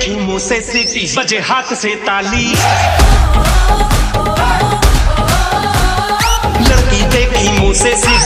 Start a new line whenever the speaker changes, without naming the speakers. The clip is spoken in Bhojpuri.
देखी मुंह से सीटी बजे हाथ से ताली, लड़की देखी मुंह से